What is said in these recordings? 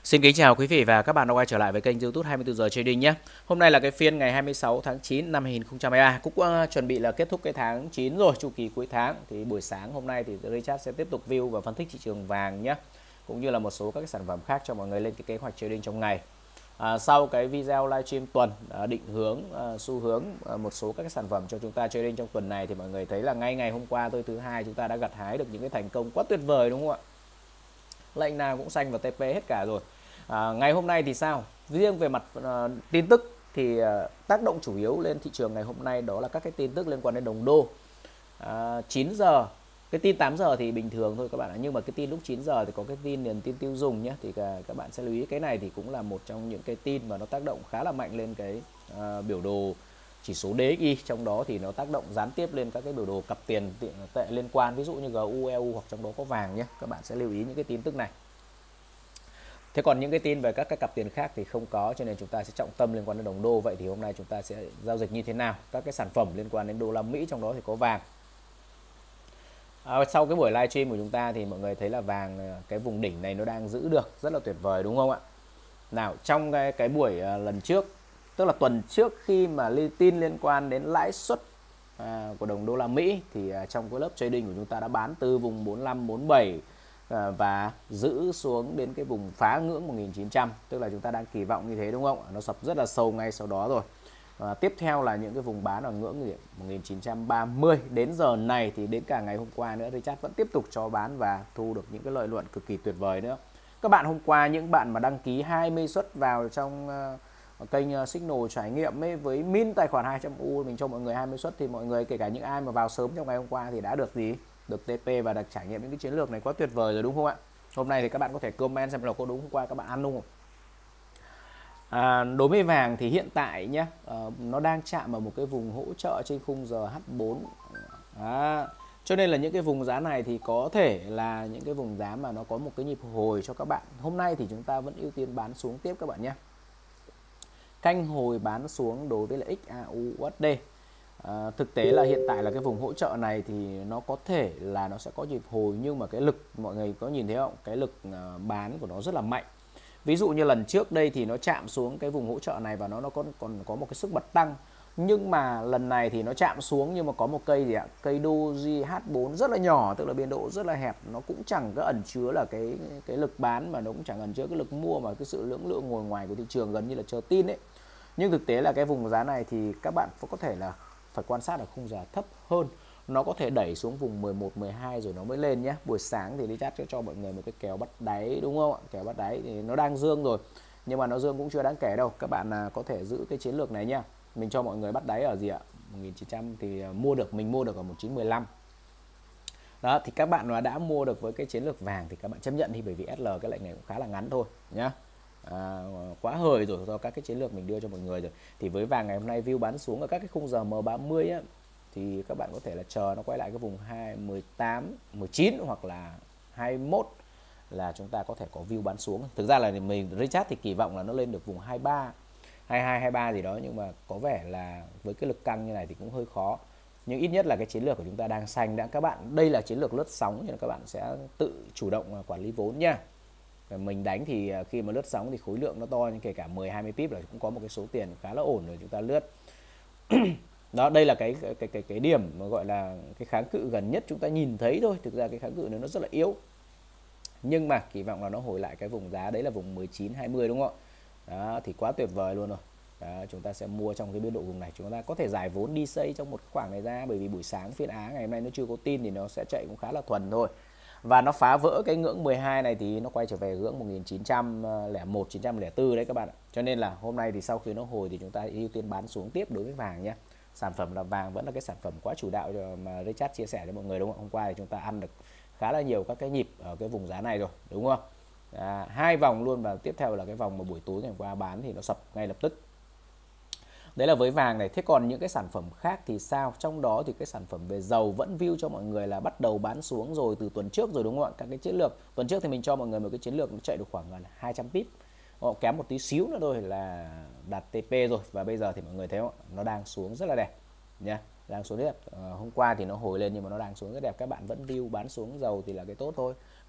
Xin kính chào quý vị và các bạn đã quay trở lại với kênh YouTube 24 giờ trading nhé. Hôm nay là cái phiên ngày 26 tháng 9 năm 2023, cũng chuẩn bị là kết thúc cái tháng 9 rồi, chu kỳ cuối tháng. Thì buổi sáng hôm nay thì Richard sẽ tiếp tục view và phân tích thị trường vàng nhé, cũng như là một số các cái sản phẩm khác cho mọi người lên cái kế hoạch trading trong ngày. Sau cái video livestream tuần định hướng xu hướng một số các cái sản phẩm cho chúng ta trading trong tuần này, thì mọi người thấy là ngay ngày hôm qua tôi thứ hai chúng ta đã gặt hái được những cái thành công quá tuyệt vời, đúng không ạ? Lệnh nào cũng xanh và TP hết cả rồi. Ngày hôm nay thì sao? Riêng về mặt tin tức thì tác động chủ yếu lên thị trường ngày hôm nay đó là các cái tin tức liên quan đến đồng đô. 9 giờ, cái tin 8 giờ thì bình thường thôi các bạn ạ, nhưng mà cái tin lúc 9 giờ thì có cái tin nền tin tiêu dùng nhé, thì các bạn sẽ lưu ý cái này thì cũng là một trong những cái tin mà nó tác động khá là mạnh lên cái biểu đồ chỉ số DXY, trong đó thì nó tác động gián tiếp lên các cái biểu đồ cặp tiền tệ liên quan, ví dụ như GU, EU hoặc trong đó có vàng nhé. Các bạn sẽ lưu ý những cái tin tức này. Thế còn những cái tin về các cái cặp tiền khác thì không có, cho nên chúng ta sẽ trọng tâm liên quan đến đồng đô. Vậy thì hôm nay chúng ta sẽ giao dịch như thế nào? Các cái sản phẩm liên quan đến đô la Mỹ, trong đó thì có vàng. Sau cái buổi livestream của chúng ta thì mọi người thấy là vàng cái vùng đỉnh này nó đang giữ được rất là tuyệt vời, đúng không ạ? Nào, trong cái buổi lần trước, tức là tuần trước khi mà tin liên quan đến lãi suất của đồng đô la Mỹ, thì trong cái lớp trading của chúng ta đã bán từ vùng 45 47 và giữ xuống đến cái vùng phá ngưỡng 1900, tức là chúng ta đang kỳ vọng như thế, đúng không? Nó sập rất là sâu ngay sau đó rồi. Tiếp theo là những cái vùng bán ở ngưỡng 1930. Đến giờ này thì đến cả ngày hôm qua nữa, Richard vẫn tiếp tục cho bán và thu được những cái lợi nhuận cực kỳ tuyệt vời nữa. Các bạn hôm qua, những bạn mà đăng ký 20 suất vào trong kênh Signal trải nghiệm ấy, với min tài khoản 200U, mình cho mọi người 20 suất, thì mọi người kể cả những ai mà vào sớm trong ngày hôm qua thì đã được gì? Được TP và được trải nghiệm những cái chiến lược này quá tuyệt vời rồi, đúng không ạ? Hôm nay thì các bạn có thể comment xem là có đúng hôm qua các bạn ăn đúng không? Đối với vàng thì hiện tại nhé, nó đang chạm vào một cái vùng hỗ trợ trên khung giờ H4. Cho nên là những cái vùng giá này thì có thể là những cái vùng giá mà nó có một cái nhịp hồi cho các bạn. Hôm nay thì chúng ta vẫn ưu tiên bán xuống tiếp các bạn nhé. Canh hồi bán xuống đối với là XAUUSD. Thực tế là hiện tại là cái vùng hỗ trợ này thì nó có thể là nó sẽ có nhịp hồi, nhưng mà cái lực, mọi người có nhìn thấy không? Cái lực bán của nó rất là mạnh. Ví dụ như lần trước đây thì nó chạm xuống cái vùng hỗ trợ này và nó còn có một cái sức bật tăng. Nhưng mà lần này thì nó chạm xuống nhưng mà có một cây gì ạ? Cây Doji H4 rất là nhỏ, tức là biên độ rất là hẹp, nó cũng chẳng có ẩn chứa là cái lực bán, mà nó cũng chẳng ẩn chứa cái lực mua, mà cái sự lưỡng lự ngồi ngoài của thị trường gần như là chờ tin ấy. Nhưng thực tế là cái vùng giá này thì các bạn có thể là phải quan sát ở khung giờ thấp hơn, nó có thể đẩy xuống vùng 11 12 rồi nó mới lên nhé. Buổi sáng thì Richard sẽ cho mọi người một cái kèo bắt đáy, đúng không ạ? Kèo bắt đáy thì nó đang dương rồi, nhưng mà nó dương cũng chưa đáng kể đâu. Các bạn có thể giữ cái chiến lược này nhá. Mình cho mọi người bắt đáy ở gì ạ? 1900 thì mua được, mình mua được ở 1915. Đó, thì các bạn mà đã mua được với cái chiến lược vàng thì các bạn chấp nhận đi, bởi vì SL cái lệnh này cũng khá là ngắn thôi nhá. Quá hời rồi do các cái chiến lược mình đưa cho mọi người rồi. Thì với vàng ngày hôm nay view bán xuống ở các cái khung giờ M30 á, thì các bạn có thể là chờ nó quay lại cái vùng 18, 19 hoặc là 21 là chúng ta có thể có view bán xuống. Thực ra là mình Richard thì kỳ vọng là nó lên được vùng 23, 22, 23 gì đó, nhưng mà có vẻ là với cái lực căng như này thì cũng hơi khó. Nhưng ít nhất là cái chiến lược của chúng ta đang xanh đã các bạn. Đây là chiến lược lướt sóng, nên các bạn sẽ tự chủ động quản lý vốn nha. Mình đánh thì khi mà lướt sóng thì khối lượng nó to, nhưng kể cả 10-20 pip là cũng có một cái số tiền khá là ổn rồi chúng ta lướt. Đó, đây là cái điểm mà gọi là cái kháng cự gần nhất chúng ta nhìn thấy thôi. Thực ra cái kháng cự này nó rất là yếu, nhưng mà kỳ vọng là nó hồi lại cái vùng giá đấy là vùng 19-20, đúng không ạ? Đó, thì quá tuyệt vời luôn rồi. Đó, chúng ta sẽ mua trong cái biên độ vùng này, chúng ta có thể giải vốn đi xây trong một khoảng này ra, bởi vì buổi sáng phiên Á ngày hôm nay nó chưa có tin thì nó sẽ chạy cũng khá là thuần thôi. Và nó phá vỡ cái ngưỡng 12 này thì nó quay trở về ngưỡng 1901, 904 đấy các bạn ạ. Cho nên là hôm nay thì sau khi nó hồi thì chúng ta ưu tiên bán xuống tiếp đối với vàng nhé. Sản phẩm là vàng vẫn là cái sản phẩm quá chủ đạo mà Richard chia sẻ cho mọi người, đúng không? Hôm qua thì chúng ta ăn được khá là nhiều các cái nhịp ở cái vùng giá này rồi, đúng không? Hai vòng luôn, và tiếp theo là cái vòng mà buổi tối ngày hôm qua bán thì nó sập ngay lập tức. Đấy là với vàng này. Thế còn những cái sản phẩm khác thì sao? Trong đó thì cái sản phẩm về dầu vẫn view cho mọi người là bắt đầu bán xuống rồi từ tuần trước rồi, đúng không ạ? Các cái chiến lược tuần trước thì mình cho mọi người một cái chiến lược nó chạy được khoảng gần 200 pip, kém một tí xíu nữa thôi là đạt TP rồi. Và bây giờ thì mọi người thấy không? Nó đang xuống rất là đẹp nha, đang xuống rất đẹp. Hôm qua thì nó hồi lên nhưng mà nó đang xuống rất đẹp. Các bạn vẫn view bán xuống dầu thì là cái tốt thôi.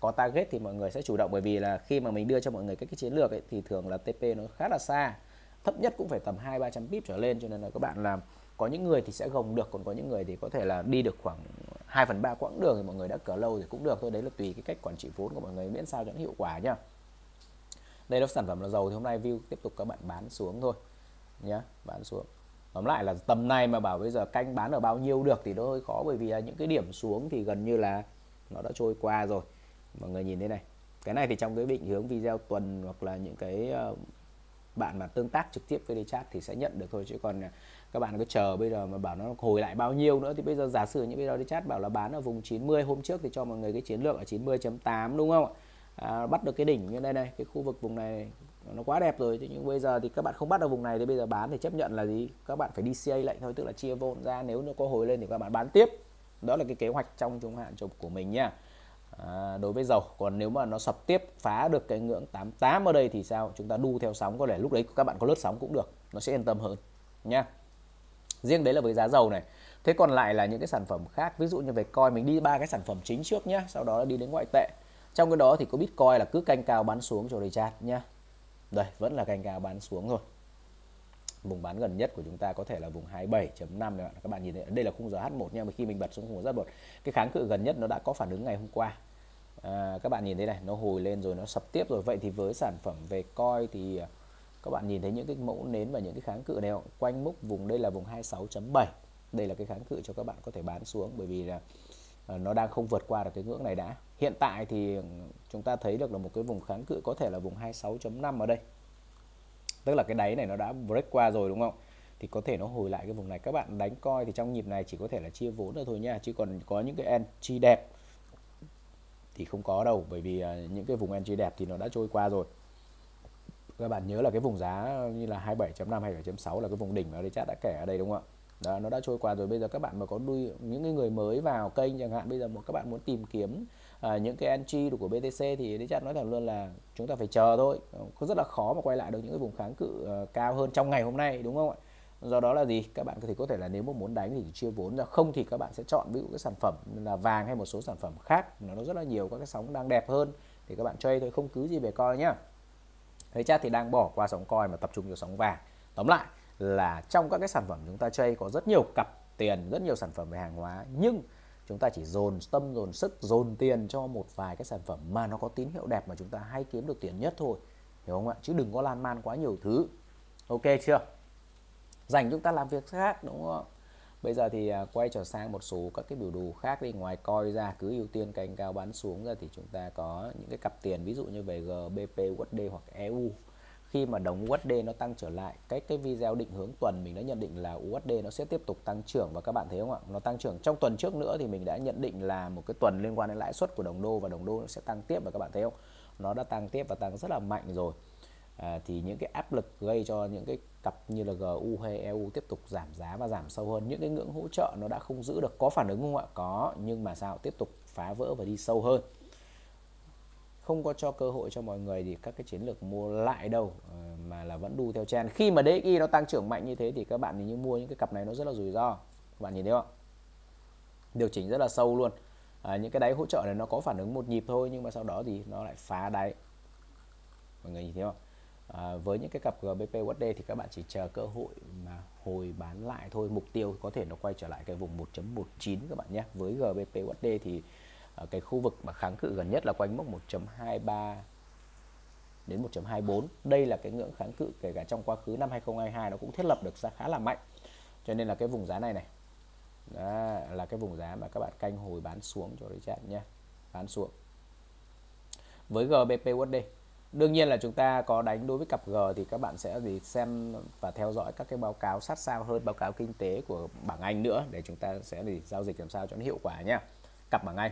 có target thì mọi người sẽ chủ động, bởi vì là khi mà mình đưa cho mọi người cái chiến lược ấy, thì thường là TP nó khá là xa, thấp nhất cũng phải tầm 200-300 pip trở lên, cho nên là các bạn là có những người thì sẽ gồng được, còn có những người thì có thể là đi được khoảng 2/3 quãng đường thì mọi người đã cờ lâu thì cũng được thôi. Đấy là tùy cái cách quản trị vốn của mọi người, miễn sao cho nó hiệu quả nhá. Đây là sản phẩm là dầu, thì hôm nay view tiếp tục các bạn bán xuống thôi nhá, bán xuống. Tóm lại là tầm này mà bảo bây giờ canh bán ở bao nhiêu được thì nó hơi khó, bởi vì là những cái điểm xuống thì gần như là nó đã trôi qua rồi. Mọi người nhìn thế này, cái này thì trong cái định hướng video tuần hoặc là những cái bạn mà tương tác trực tiếp với chat thì sẽ nhận được thôi, chứ còn các bạn cứ chờ bây giờ mà bảo nó hồi lại bao nhiêu nữa. Thì bây giờ giả sử những video chat bảo là bán ở vùng 90, hôm trước thì cho mọi người cái chiến lược ở 90.8 đúng không ạ? Bắt được cái đỉnh như đây này, cái khu vực vùng này nó quá đẹp rồi. Thế nhưng bây giờ thì các bạn không bắt được vùng này thì bây giờ bán thì chấp nhận là gì? Các bạn phải DCA lại thôi, tức là chia vốn ra, nếu nó có hồi lên thì các bạn bán tiếp. Đó là cái kế hoạch trong trung hạn của mình nha. Đối với dầu. Còn nếu mà nó sập tiếp phá được cái ngưỡng 88 ở đây thì sao? Chúng ta đu theo sóng, có lẽ lúc đấy các bạn có lướt sóng cũng được, nó sẽ yên tâm hơn nha. Riêng đấy là với giá dầu này. Thế còn lại là những cái sản phẩm khác, ví dụ như về coin, mình đi 3 cái sản phẩm chính trước nhá, sau đó là đi đến ngoại tệ. Trong cái đó thì có Bitcoin là cứ canh cao bán xuống cho chat nhá. Đây vẫn là canh cao bán xuống thôi. Vùng bán gần nhất của chúng ta có thể là vùng 27.5 này, các bạn nhìn thấy đây là khung giờ H1 nha, mà khi mình bật xuống khung giờ H1, cái kháng cự gần nhất nó đã có phản ứng ngày hôm qua. Các bạn nhìn thấy này, nó hồi lên rồi nó sập tiếp rồi. Vậy thì với sản phẩm về coin thì các bạn nhìn thấy những cái mẫu nến và những cái kháng cự này không? Quanh mốc vùng đây là vùng 26.7. Đây là cái kháng cự cho các bạn có thể bán xuống, bởi vì là nó đang không vượt qua được cái ngưỡng này đã. Hiện tại thì chúng ta thấy được là một cái vùng kháng cự có thể là vùng 26.5 ở đây. Tức là cái đáy này nó đã break qua rồi đúng không? Thì có thể nó hồi lại cái vùng này. Các bạn đánh coi thì trong nhịp này chỉ có thể là chia vốn rồi thôi nha, chứ còn có những cái entry đẹp thì không có đâu, bởi vì những cái vùng entry đẹp thì nó đã trôi qua rồi. Các bạn nhớ là cái vùng giá như là 27.5, 27.6 là cái vùng đỉnh mà đây chat đã kể ở đây đúng không ạ? Đó, nó đã trôi qua rồi. Bây giờ các bạn mà có nuôi những cái người mới vào kênh chẳng hạn, bây giờ các bạn muốn tìm kiếm những cái entry của BTC thì đây chat nói thẳng luôn là chúng ta phải chờ thôi, có rất là khó mà quay lại được những cái vùng kháng cự cao hơn trong ngày hôm nay đúng không ạ? Do đó là gì? Các bạn thì có thể là nếu mà muốn đánh thì chia vốn ra, không thì các bạn sẽ chọn ví dụ cái sản phẩm là vàng hay một số sản phẩm khác nó rất là nhiều các cái sóng đang đẹp hơn thì các bạn chơi thôi, không cứ gì về coi nhá. Thấy chat thì đang bỏ qua sóng coin mà tập trung vào sóng vàng. Tóm lại là trong các cái sản phẩm chúng ta chơi có rất nhiều cặp tiền, rất nhiều sản phẩm về hàng hóa, nhưng chúng ta chỉ dồn tâm, dồn sức, dồn tiền cho một vài cái sản phẩm mà nó có tín hiệu đẹp mà chúng ta hay kiếm được tiền nhất thôi, hiểu không ạ? Chứ đừng có lan man quá nhiều thứ. Ok chưa? Dành chúng ta làm việc khác đúng không? Bây giờ thì quay trở sang một số các cái biểu đồ khác đi. Ngoài coi ra cứ ưu tiên canh cao bán xuống ra thì chúng ta có những cái cặp tiền ví dụ như về GBP, USD hoặc EU. Khi mà đồng USD nó tăng trở lại, cái video định hướng tuần mình đã nhận định là USD nó sẽ tiếp tục tăng trưởng, và các bạn thấy không ạ? Nó tăng trưởng trong tuần trước nữa thì mình đã nhận định là một cái tuần liên quan đến lãi suất của đồng đô, và đồng đô nó sẽ tăng tiếp, và các bạn thấy không? Nó đã tăng tiếp và tăng rất là mạnh rồi. Thì những cái áp lực gây cho những cái cặp như là GU hay EU tiếp tục giảm giá và giảm sâu hơn. Những cái ngưỡng hỗ trợ nó đã không giữ được, có phản ứng không ạ? Có, nhưng mà sao? Tiếp tục phá vỡ và đi sâu hơn. Không có cho cơ hội cho mọi người thì các cái chiến lược mua lại đâu, mà là vẫn đu theo trend. Khi mà DXY nó tăng trưởng mạnh như thế thì các bạn thì như mua những cái cặp này nó rất là rủi ro. Các bạn nhìn thấy không? Điều chỉnh rất là sâu luôn. Những cái đáy hỗ trợ này nó có phản ứng một nhịp thôi, nhưng mà sau đó thì nó lại phá đáy. Mọi người nhìn thấy không? Với những cái cặp GBP USD thì các bạn chỉ chờ cơ hội mà hồi bán lại thôi. Mục tiêu có thể nó quay trở lại cái vùng 1.19 các bạn nhé. Với GBP USD thì cái khu vực mà kháng cự gần nhất là quanh mốc 1.23 đến 1.24. Đây là cái ngưỡng kháng cự kể cả trong quá khứ năm 2022 nó cũng thiết lập được ra khá là mạnh. Cho nên là cái vùng giá này này đó là cái vùng giá mà các bạn canh hồi bán xuống cho đấy chat nhé. Bán xuống. Với GBP USD, đương nhiên là chúng ta có đánh đối với cặp G thì các bạn sẽ xem và theo dõi các cái báo cáo sát sao hơn, báo cáo kinh tế của bảng Anh nữa, để chúng ta sẽ giao dịch làm sao cho nó hiệu quả nhá. Cặp bảng Anh.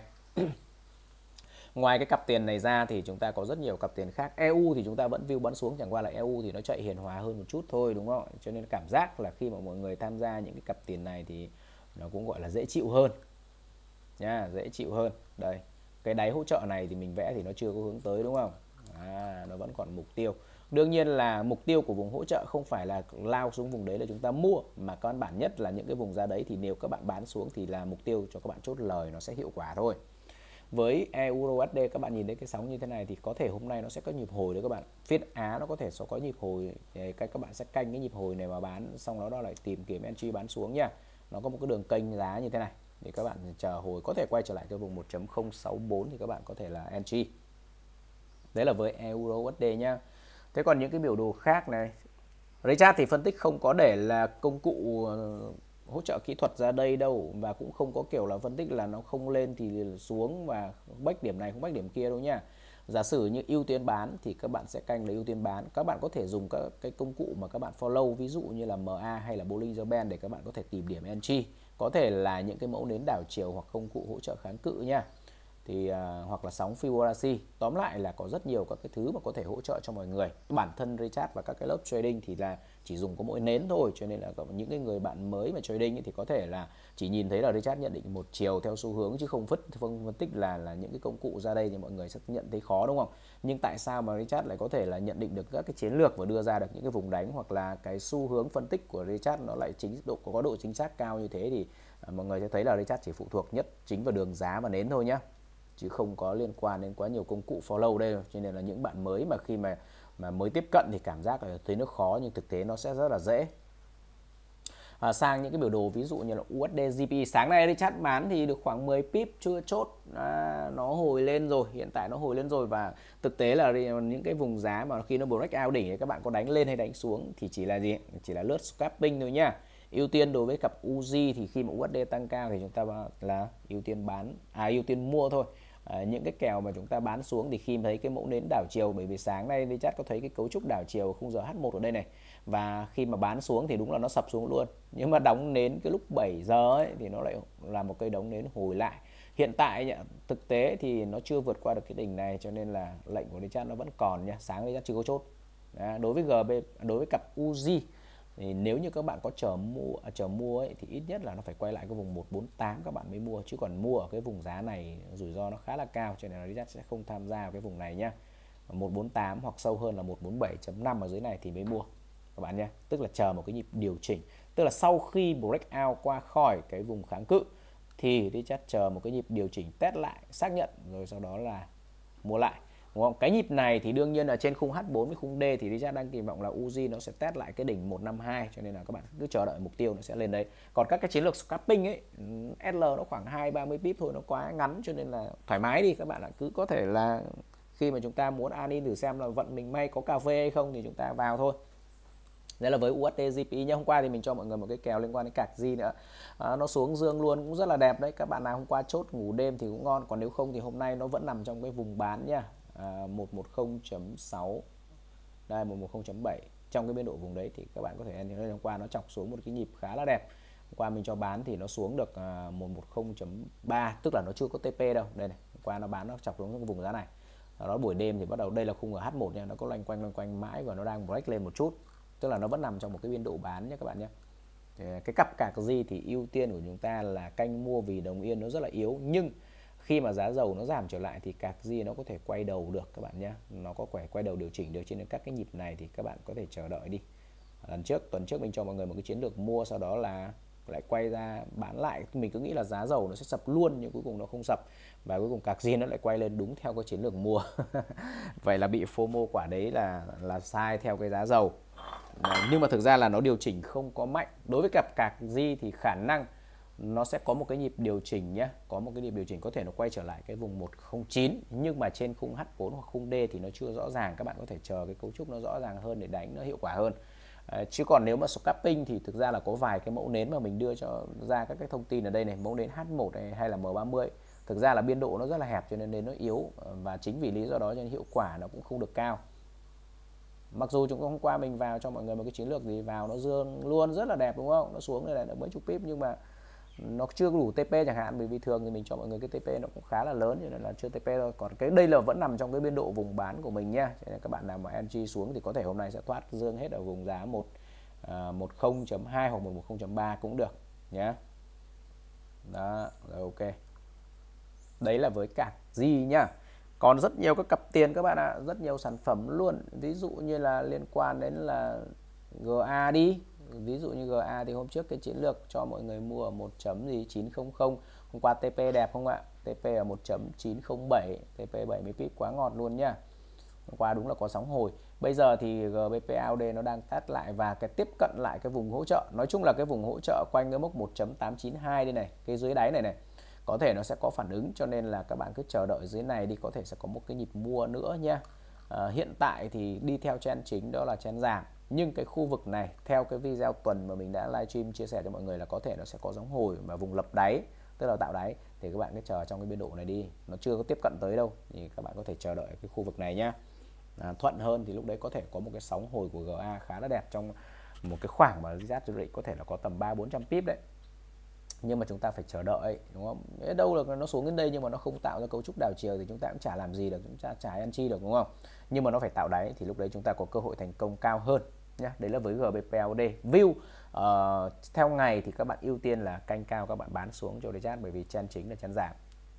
Ngoài cái cặp tiền này ra thì chúng ta có rất nhiều cặp tiền khác. EU thì chúng ta vẫn view bắn xuống, chẳng qua là EU thì nó chạy hiền hòa hơn một chút thôi đúng không? Cho nên cảm giác là khi mà mọi người tham gia những cái cặp tiền này thì nó cũng gọi là dễ chịu hơn nha, dễ chịu hơn. Đây, cái đáy hỗ trợ này thì mình vẽ thì nó chưa có hướng tới đúng không? Nó vẫn còn mục tiêu. Đương nhiên là mục tiêu của vùng hỗ trợ không phải là lao xuống vùng đấy là chúng ta mua, mà căn bản nhất là những cái vùng giá đấy thì nếu các bạn bán xuống thì là mục tiêu cho các bạn chốt lời nó sẽ hiệu quả thôi. với euro USD các bạn nhìn thấy cái sóng như thế này thì có thể hôm nay nó sẽ có nhịp hồi đấy các bạn. Phiên Á nó có thể sẽ có nhịp hồi, các bạn sẽ canh cái nhịp hồi này mà bán, xong đó lại tìm kiếm entry bán xuống nha. Nó có một cái đường kênh giá như thế này thì các bạn chờ hồi có thể quay trở lại cái vùng 1.064 thì các bạn có thể là entry. Đấy là với euro USD nhá. Thế còn những cái biểu đồ khác này, Richard thì phân tích không có để là công cụ hỗ trợ kỹ thuật ra đây đâu, và cũng không có kiểu là phân tích là nó không lên thì xuống và bách điểm này không bách điểm kia đâu nha. Giả sử như ưu tiên bán thì các bạn sẽ canh lấy ưu tiên bán. Các bạn có thể dùng các cái công cụ mà các bạn follow, ví dụ như là MA hay là Bollinger Band để các bạn có thể tìm điểm entry. Có thể là những cái mẫu nến đảo chiều hoặc công cụ hỗ trợ kháng cự nha. Thì hoặc là sóng Fibonacci. Tóm lại là có rất nhiều các cái thứ mà có thể hỗ trợ cho mọi người. Bản thân Richard và các cái lớp trading thì là chỉ dùng có mỗi nến thôi, cho nên là những cái người bạn mới mà trading thì có thể là chỉ nhìn thấy là Richard nhận định một chiều theo xu hướng chứ không phân tích là những cái công cụ ra đây thì mọi người sẽ nhận thấy khó, đúng không? Nhưng tại sao mà Richard lại có thể là nhận định được các cái chiến lược và đưa ra được những cái vùng đánh, hoặc là cái xu hướng phân tích của Richard nó lại có độ chính xác cao như thế, thì mọi người sẽ thấy là Richard chỉ phụ thuộc nhất chính vào đường giá và nến thôi nhá, chứ không có liên quan đến quá nhiều công cụ follow đây. Cho nên là những bạn mới mà khi mà mới tiếp cận thì cảm giác là thấy nó khó, nhưng thực tế nó sẽ rất là dễ. Sang những cái biểu đồ ví dụ như là USD GP, sáng nay Richard bán thì được khoảng 10 pip chưa chốt, nó hồi lên rồi, hiện tại nó hồi lên rồi, và thực tế là những cái vùng giá mà khi nó break out đỉnh thì các bạn có đánh lên hay đánh xuống thì chỉ là gì, chỉ là lướt scalping thôi nhá. Ưu tiên đối với cặp UZ thì khi mà USD tăng cao thì chúng ta là ưu tiên bán, ưu tiên mua thôi. Những cái kèo mà chúng ta bán xuống thì khi thấy cái mẫu nến đảo chiều, bởi vì sáng nay Richard có thấy cái cấu trúc đảo chiều khung giờ H1 ở đây này, và khi mà bán xuống thì đúng là nó sập xuống luôn, nhưng mà đóng nến cái lúc 7 giờ ấy, thì nó lại là một cây đóng nến hồi lại. Hiện tại thực tế thì nó chưa vượt qua được cái đỉnh này, cho nên là lệnh của Richard nó vẫn còn nha, sáng Richard chưa có chốt. Đối với GB, đối với cặp UZ thì nếu như các bạn có chờ mua ấy, thì ít nhất là nó phải quay lại cái vùng 148 các bạn mới mua, chứ còn mua ở cái vùng giá này rủi ro nó khá là cao, cho nên là Richard sẽ không tham gia vào cái vùng này nhá. 148 hoặc sâu hơn là 147.5 ở dưới này thì mới mua các bạn nhé, tức là chờ một cái nhịp điều chỉnh, tức là sau khi break out qua khỏi cái vùng kháng cự thì Richard chờ một cái nhịp điều chỉnh test lại, xác nhận rồi sau đó là mua lại, đúng không? Cái nhịp này thì đương nhiên là trên khung H4 với khung D thì Richard đang kỳ vọng là Uzi nó sẽ test lại cái đỉnh 152, cho nên là các bạn cứ chờ đợi mục tiêu nó sẽ lên đấy. Còn các cái chiến lược scalping ấy, SL nó khoảng 20-30 pip thôi, nó quá ngắn, cho nên là thoải mái đi, các bạn cứ có thể là khi mà chúng ta muốn an in thử xem là vận mình may có cà phê hay không thì chúng ta vào thôi. Đấy là với USD GP nhé. Hôm qua thì mình cho mọi người một cái kèo liên quan đến cạc G nữa, nó xuống dương luôn, cũng rất là đẹp đấy. Các bạn nào hôm qua chốt ngủ đêm thì cũng ngon, còn nếu không thì hôm nay nó vẫn nằm trong cái vùng bán nhá. 110.6 đây, 110.7 trong cái biên độ vùng đấy thì các bạn có thể nhìn thấy hôm qua nó chọc xuống một cái nhịp khá là đẹp. Hôm qua mình cho bán thì nó xuống được 110.3, tức là nó chưa có TP đâu. Đây này, hôm qua nó bán nó chọc xuống cái vùng giá này. Đó, buổi đêm thì bắt đầu đây là khung ở H1 nha, nó có loanh quanh mãi và nó đang break lên một chút, tức là nó vẫn nằm trong một cái biên độ bán nhé các bạn nhé. Cái cặp cạc G thì ưu tiên của chúng ta là canh mua vì đồng yên nó rất là yếu, nhưng khi mà giá dầu nó giảm trở lại thì cạc G nó có thể quay đầu được các bạn nhé, nó có thể quay đầu điều chỉnh được, cho nên các cái nhịp này thì các bạn có thể chờ đợi đi. Tuần trước mình cho mọi người một cái chiến lược mua, sau đó là lại quay ra bán lại, mình cứ nghĩ là giá dầu nó sẽ sập luôn nhưng cuối cùng nó không sập, và cuối cùng cạc G nó lại quay lên đúng theo cái chiến lược mua. Vậy là bị FOMO quả đấy là sai theo cái giá dầu. Nhưng mà thực ra là nó điều chỉnh không có mạnh. Đối với cặp cạc G thì khả năng nó sẽ có một cái nhịp điều chỉnh nhé, có một cái nhịp điều chỉnh có thể nó quay trở lại cái vùng 109, nhưng mà trên khung H4 hoặc khung D thì nó chưa rõ ràng, các bạn có thể chờ cái cấu trúc nó rõ ràng hơn để đánh nó hiệu quả hơn. Chứ còn nếu mà scalping thì thực ra là có vài cái mẫu nến mà mình đưa cho ra các cái thông tin ở đây này, mẫu nến H1 này hay là M30, thực ra là biên độ nó rất là hẹp cho nên nến nó yếu, và chính vì lý do đó cho nên hiệu quả nó cũng không được cao. Mặc dù chúng hôm qua mình vào cho mọi người một cái chiến lược gì vào nó dương luôn rất là đẹp, đúng không? Nó xuống đây là mấy chục pip nhưng mà nó chưa đủ TP chẳng hạn, bởi vì thường thì mình cho mọi người cái TP nó cũng khá là lớn, cho nên là chưa TP thôi. Còn cái đây là vẫn nằm trong cái biên độ vùng bán của mình nhá, cho nên các bạn nào mà entry xuống thì có thể hôm nay sẽ thoát dương hết ở vùng giá 10.2 hoặc 10.3 cũng được nhé. Đó, rồi ok. Đấy là với cạc G nhá. Còn rất nhiều các cặp tiền các bạn ạ, rất nhiều sản phẩm luôn. Ví dụ như là liên quan đến là GA đi. Ví dụ như GA thì hôm trước cái chiến lược cho mọi người mua ở 1.900. Hôm qua TP đẹp không ạ? TP ở 1.907, TP 70 pip quá ngọt luôn nhá. Hôm qua đúng là có sóng hồi. Bây giờ thì GBP AUD nó đang test lại và cái tiếp cận lại cái vùng hỗ trợ. Nói chung là cái vùng hỗ trợ quanh cái mốc 1.892 đây này, cái dưới đáy này này. Có thể nó sẽ có phản ứng, cho nên là các bạn cứ chờ đợi dưới này đi, có thể sẽ có một cái nhịp mua nữa nha. Hiện tại thì đi theo trend chính đó là trend giảm, nhưng cái khu vực này theo cái video tuần mà mình đã livestream chia sẻ cho mọi người là có thể nó sẽ có sóng hồi và vùng lập đáy, tức là tạo đáy, thì các bạn cứ chờ trong cái biên độ này đi, nó chưa có tiếp cận tới đâu thì các bạn có thể chờ đợi cái khu vực này nhá. Thuận hơn thì lúc đấy có thể có một cái sóng hồi của GA khá là đẹp trong một cái khoảng mà Zurich có thể là có tầm 300-400 pip đấy, nhưng mà chúng ta phải chờ đợi, đúng không? Đâu là nó xuống đến đây nhưng mà nó không tạo ra cấu trúc đảo chiều thì chúng ta cũng chả làm gì được, chúng ta chả ăn chi được, đúng không? Nhưng mà nó phải tạo đáy thì lúc đấy chúng ta có cơ hội thành công cao hơn nhá. Đấy là với GBPAUD. View theo ngày thì các bạn ưu tiên là canh cao, các bạn bán xuống cho để chat, bởi vì trend chính là trend giảm.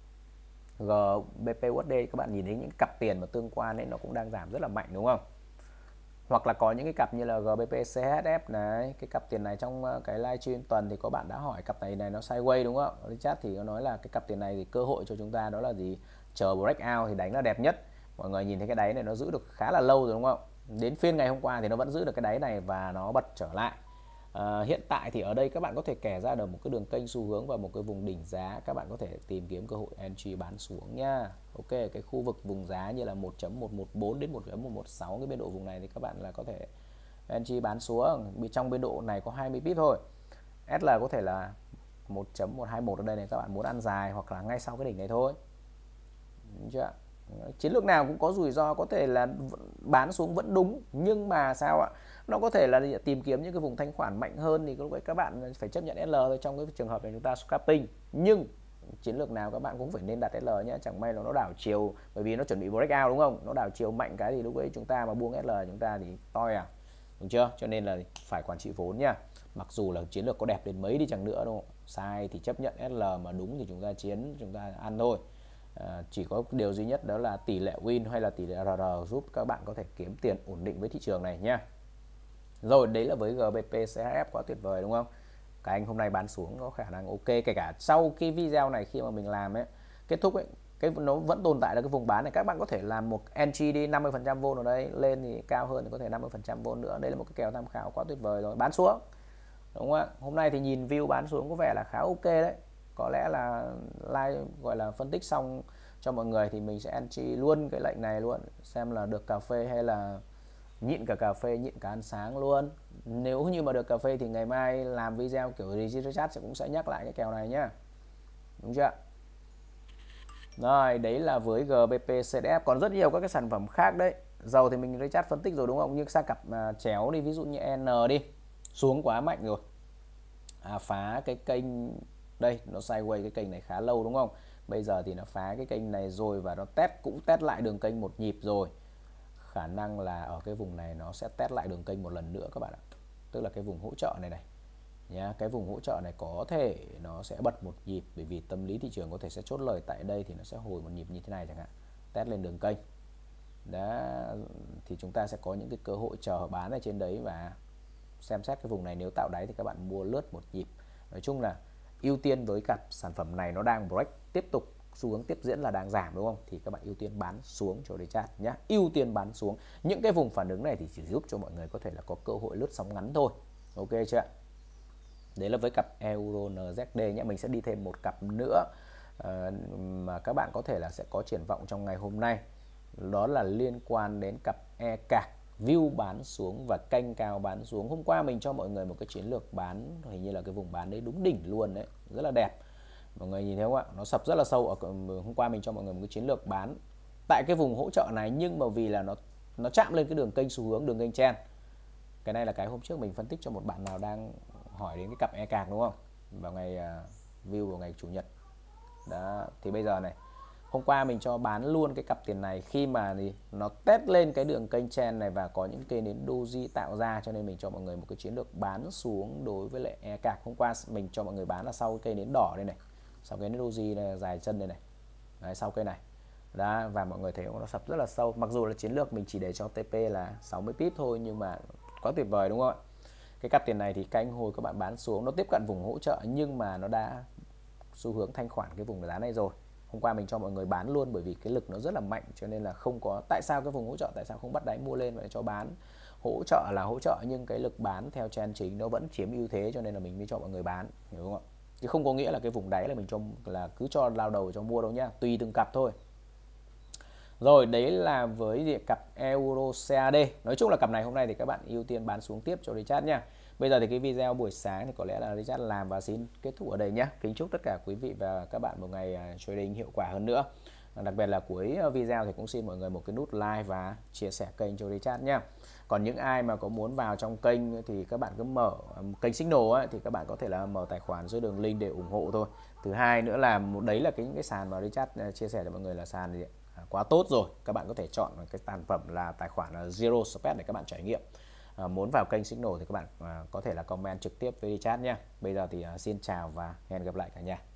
GBPUSD các bạn nhìn thấy những cặp tiền mà tương quan ấy nó cũng đang giảm rất là mạnh, đúng không? Hoặc là có những cái cặp như là GBP-CHF này, cái cặp tiền này trong cái livestream tuần thì có bạn đã hỏi cặp này nó sideways, đúng không? Ở chat thì có nói là cái cặp tiền này thì cơ hội cho chúng ta đó là gì? Chờ breakout thì đánh là đẹp nhất. Mọi người nhìn thấy cái đáy này nó giữ được khá là lâu rồi, đúng không? Đến phiên ngày hôm qua thì nó vẫn giữ được cái đáy này và nó bật trở lại. Hiện tại thì ở đây các bạn có thể kẻ ra được một cái đường kênh xu hướng và một cái vùng đỉnh giá, các bạn có thể tìm kiếm cơ hội entry bán xuống nha. Ok, cái khu vực vùng giá như là 1.114 đến 1.116, cái biên độ vùng này thì các bạn là có thể entry bán xuống. Trong biên độ này có 20 pip thôi. SL có thể là 1.121 ở đây này, các bạn muốn ăn dài hoặc là ngay sau cái đỉnh này thôi. Đúng chưa? Chiến lược nào cũng có rủi ro, có thể là bán xuống vẫn đúng, nhưng mà sao ạ? Nó có thể là tìm kiếm những cái vùng thanh khoản mạnh hơn thì lúc ấy các bạn phải chấp nhận SL thôi. Trong cái trường hợp này chúng ta scalping, nhưng chiến lược nào các bạn cũng phải nên đặt SL nhé. Chẳng may là nó đảo chiều, bởi vì nó chuẩn bị breakout, đúng không? Nó đảo chiều mạnh cái thì lúc ấy chúng ta mà buông SL chúng ta thì toi à, đúng chưa? Cho nên là phải quản trị vốn nha. Mặc dù là chiến lược có đẹp đến mấy đi chăng nữa, đúng không? Sai thì chấp nhận SL, mà đúng thì chúng ta chiến, chúng ta ăn thôi. Chỉ có điều duy nhất đó là tỷ lệ win hay là tỷ lệ RR giúp các bạn có thể kiếm tiền ổn định với thị trường này nhá. Rồi, đấy là với GBP CHF, quá tuyệt vời đúng không? Cả anh hôm nay bán xuống có khả năng ok, kể cả sau cái video này khi mà mình làm ấy kết thúc ấy, cái nó vẫn tồn tại là cái vùng bán này, các bạn có thể làm một entry đi 50% vốn ở đây, lên thì cao hơn thì có thể 50% vốn nữa. Đây là một cái kèo tham khảo quá tuyệt vời rồi. Bán xuống, đúng không ạ? Hôm nay thì nhìn view bán xuống có vẻ là khá ok đấy. Có lẽ là live gọi là phân tích xong cho mọi người thì mình sẽ entry luôn cái lệnh này luôn, xem là được cà phê hay là nhịn cả cà phê, nhịn cả ăn sáng luôn. Nếu như mà được cà phê thì ngày mai làm video kiểu Richard cũng sẽ nhắc lại cái kèo này nhá, đúng chưa? Rồi, đấy là với GBP CDF. Còn rất nhiều các cái sản phẩm khác đấy. Dầu thì mình Richard phân tích rồi đúng không? Nhưng sang cặp chéo đi, ví dụ như N đi, xuống quá mạnh rồi, phá cái kênh đây, nó sideways cái kênh này khá lâu đúng không? Bây giờ thì nó phá cái kênh này rồi và nó cũng test lại đường kênh một nhịp rồi. Khả năng là ở cái vùng này nó sẽ test lại đường kênh một lần nữa các bạn ạ. Tức là cái vùng hỗ trợ này này nhá, cái vùng hỗ trợ này có thể nó sẽ bật một nhịp, bởi vì tâm lý thị trường có thể sẽ chốt lời tại đây thì nó sẽ hồi một nhịp như thế này chẳng hạn, test lên đường kênh đó, thì chúng ta sẽ có những cái cơ hội chờ bán ở trên đấy và xem xét cái vùng này, nếu tạo đáy thì các bạn mua lướt một nhịp. Nói chung là ưu tiên với cặp sản phẩm này, nó đang break tiếp tục, xu hướng tiếp diễn là đang giảm đúng không, thì các bạn ưu tiên bán xuống cho để chat nhé, ưu tiên bán xuống. Những cái vùng phản ứng này thì chỉ giúp cho mọi người có thể là có cơ hội lướt sóng ngắn thôi, ok chưa ạ? Đấy là với cặp Euro NZD nhé. Mình sẽ đi thêm một cặp nữa mà các bạn có thể là sẽ có triển vọng trong ngày hôm nay, đó là liên quan đến cặp ECAC. View bán xuống và canh cao bán xuống. Hôm qua mình cho mọi người một cái chiến lược bán, hình như là cái vùng bán đấy đúng đỉnh luôn đấy, rất là đẹp. Mọi người nhìn thấy không ạ? Nó sập rất là sâu. Hôm qua mình cho mọi người một cái chiến lược bán tại cái vùng hỗ trợ này, nhưng mà vì là nó chạm lên cái đường kênh xu hướng, đường kênh trend. Cái này là cái hôm trước mình phân tích cho một bạn nào đang hỏi đến cái cặp ECAC đúng không? Vào ngày view vào ngày chủ nhật. Đó, thì bây giờ này, hôm qua mình cho bán luôn cái cặp tiền này khi mà thì nó test lên cái đường kênh trend này và có những cây nến doji tạo ra, cho nên mình cho mọi người một cái chiến lược bán xuống đối với lại ECAC. Hôm qua mình cho mọi người bán là sau cây nến đỏ đây này, sau cái nến doji này, dài chân đây này. Đấy, sau cây này. Đó, và mọi người thấy nó sập rất là sâu. Mặc dù là chiến lược mình chỉ để cho TP là 60 pip thôi, nhưng mà quá tuyệt vời đúng không ạ? Cái cặp tiền này thì canh hồi các bạn bán xuống, nó tiếp cận vùng hỗ trợ nhưng mà nó đã xu hướng thanh khoản cái vùng giá này rồi. hôm qua mình cho mọi người bán luôn, bởi vì cái lực nó rất là mạnh, cho nên là không có, tại sao cái vùng hỗ trợ tại sao không bắt đáy mua lên và cho bán. Hỗ trợ là hỗ trợ nhưng cái lực bán theo trend chính nó vẫn chiếm ưu thế, cho nên là mình mới cho mọi người bán, hiểu không ạ? Chứ không có nghĩa là cái vùng đáy là mình cho là cứ cho lao đầu cho mua đâu nhá, tùy từng cặp thôi. Rồi đấy là với cặp Euro CAD. Nói chung là cặp này hôm nay thì các bạn ưu tiên bán xuống tiếp cho Richard nha. Bây giờ thì cái video buổi sáng thì có lẽ là Richard làm và xin kết thúc ở đây nhé. Kính chúc tất cả quý vị và các bạn một ngày trading hiệu quả hơn nữa. Đặc biệt là cuối video thì cũng xin mọi người một cái nút like và chia sẻ kênh cho Richard nhé. Còn những ai mà có muốn vào trong kênh thì các bạn cứ mở kênh Signal ấy, thì các bạn có thể là mở tài khoản dưới đường link để ủng hộ thôi. Thứ hai nữa là đấy là cái sàn mà Richard chia sẻ cho mọi người là sàn gì quá tốt rồi. Các bạn có thể chọn cái sản phẩm là tài khoản là Zero Spread để các bạn trải nghiệm. Muốn vào kênh Signal thì các bạn có thể là comment trực tiếp với Richard nhé. Bây giờ thì xin chào và hẹn gặp lại cả nhà.